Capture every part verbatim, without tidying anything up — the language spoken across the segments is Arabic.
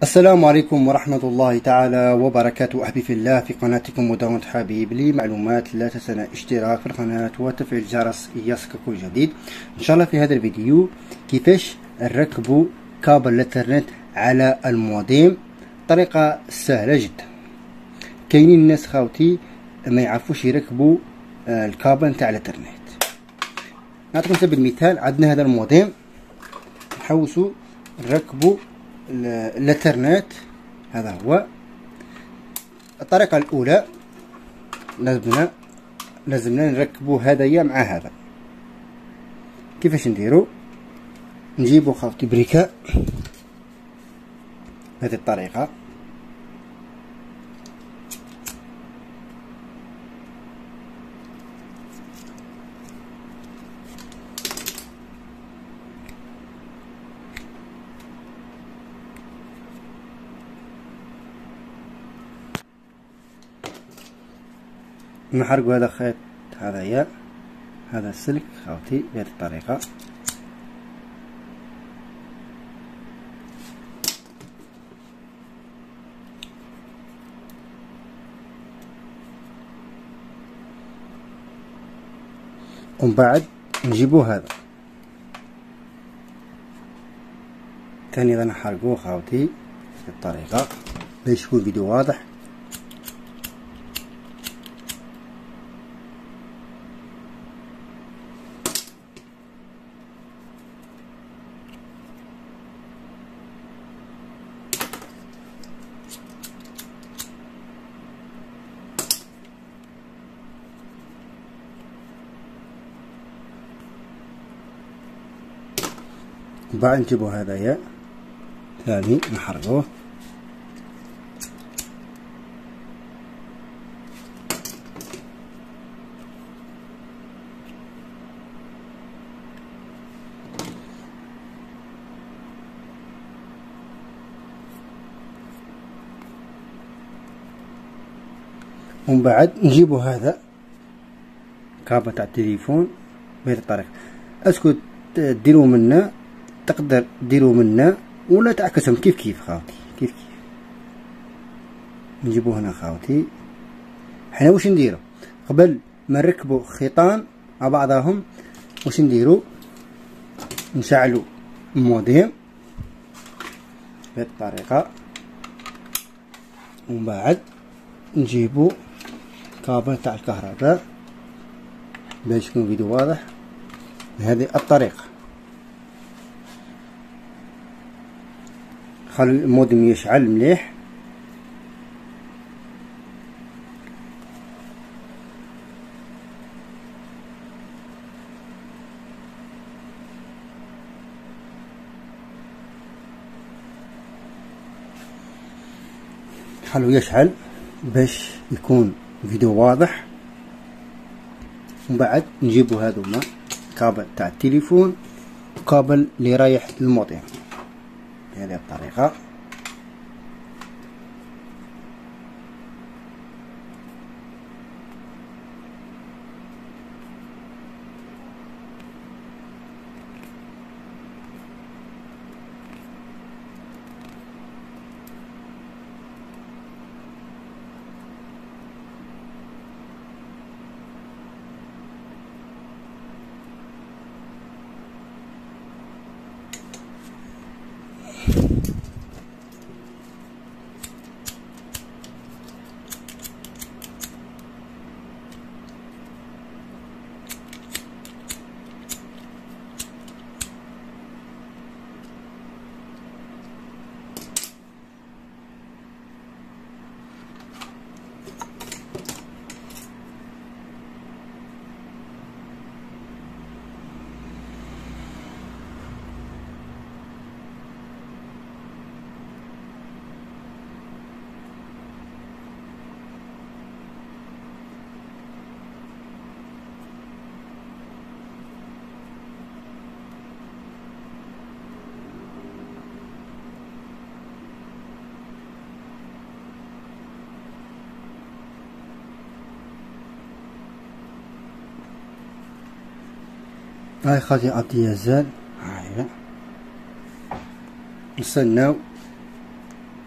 السلام عليكم ورحمة الله تعالى وبركاته. أحبي في الله في قناتكم مدونة حبيب. لي معلومات لا تنسى الاشتراك في القناة وتفعيل الجرس ليصلك كل جديد. إن شاء الله في هذا الفيديو كيفاش نركبوا كابل الانترنت على الموديم. طريقة سهلة جدا. كاينين الناس خاوتي ما يعرفوش يركبوا الكابل نتاع الانترنت. نعطيكم سبيل المثال، عندنا هذا الموديم نحوسوا نركبوا الانترنت. هذا هو الطريقة الأولى. لازمنا لازمنا نركبوا هذايا مع هذا. كيفاش نديروا؟ نجيبوا خاوتي بريكة بهذه الطريقة، نحرقوا هذا الخيط هذايا، هذا السلك خاوتي بهذه الطريقة. ومن بعد نجيبوا هذا ثاني اذا نحرقوه خاوتي بهذه الطريقة باش يكون الفيديو واضح. بعد نجيبو هذايا ثاني نحرقوه، ومن بعد نجيبو هذا كابل تاع التليفون بهذه الطريقة. اسكو ديروا منا، تقدر ديروا منا ولا تعكسهم كيف كيف خاوتي، كيف كيف. نجيبو هنا خاوتي. حنا واش نديرو قبل ما نركبوا خيطان مع بعضهم؟ واش نديرو؟ نشعلوا الموديم بهذه الطريقة، ومن بعد نجيبو كابل تاع الكهرباء باش يكون الفيديو واضح بهذه الطريقة. خلي المودم يشعل مليح. خلو يشعل باش يكون فيديو واضح. ومن بعد نجيبو هذوما كابل تاع التليفون وكابل اللي رايح للموديم بهذه الطريقة. هاي خاطي عطي يزال. هاي نستناو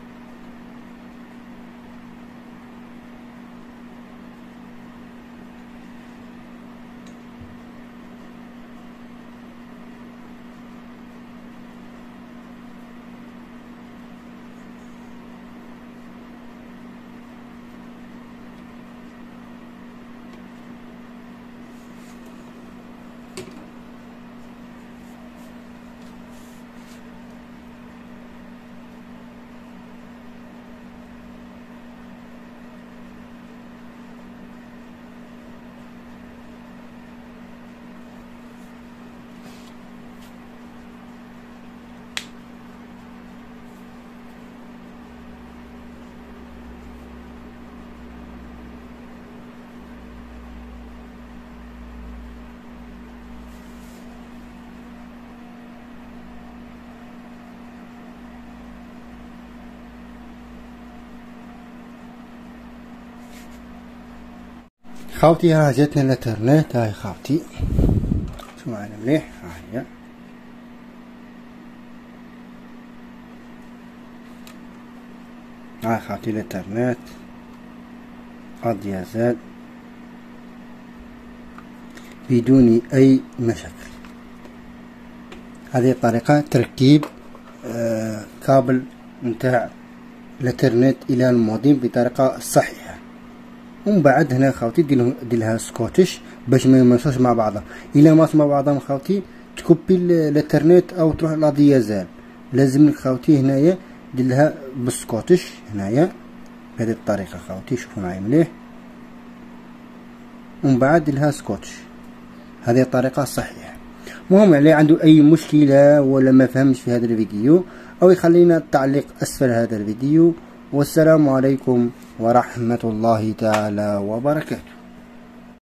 خاوتي ها جاتنا الانترنت. هاي خاوتي شو معنا مليح. هاي هاي خاوتي الانترنت قد يزال بدون اي مشاكل. هذه طريقة تركيب آه كابل نتاع الانترنت الى الموديم بطريقة صحيحة. ومن بعد هنا خاوتي ديرلها سكوتش باش ما يمشوش مع بعضها. الى ماش مع بعضهم خاوتي تكوبي الانترنت او تروح لا ديازال. لازم خاوتي هنايا ديرلها بالسكوتش هنايا بهذه الطريقة خاوتي. شوفوا معايا مليح. ومن بعد ديرلها سكوتش. هذه الطريقة الصحيحة. المهم اللي عنده اي مشكلة ولا ما فهمش في هذا الفيديو او يخلينا التعليق اسفل هذا الفيديو. والسلام عليكم ورحمة الله تعالى وبركاته.